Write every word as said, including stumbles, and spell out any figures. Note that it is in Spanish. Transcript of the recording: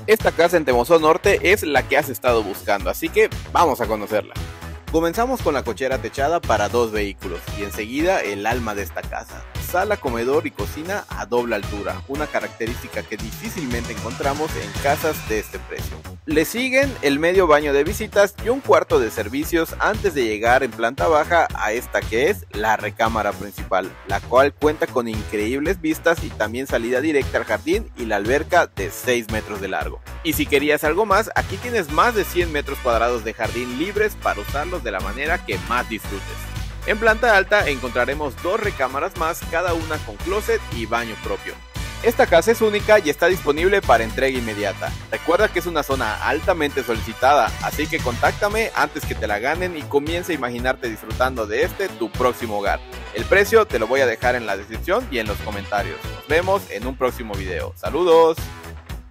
Esta casa en Temozón Norte es la que has estado buscando, así que vamos a conocerla. Comenzamos con la cochera techada para dos vehículos y enseguida el alma de esta casa. Sala, comedor y cocina a doble altura, una característica que difícilmente encontramos en casas de este precio. Le siguen el medio baño de visitas y un cuarto de servicios antes de llegar en planta baja a esta que es la recámara principal, la cual cuenta con increíbles vistas y también salida directa al jardín y la alberca de seis metros de largo. Y si querías algo más, aquí tienes más de cien metros cuadrados de jardín libres para usarlos de la manera que más disfrutes. En planta alta encontraremos dos recámaras más, cada una con closet y baño propio. Esta casa es única y está disponible para entrega inmediata. Recuerda que es una zona altamente solicitada, así que contáctame antes que te la ganen y comienza a imaginarte disfrutando de este tu próximo hogar. El precio te lo voy a dejar en la descripción y en los comentarios. Nos vemos en un próximo video. ¡Saludos!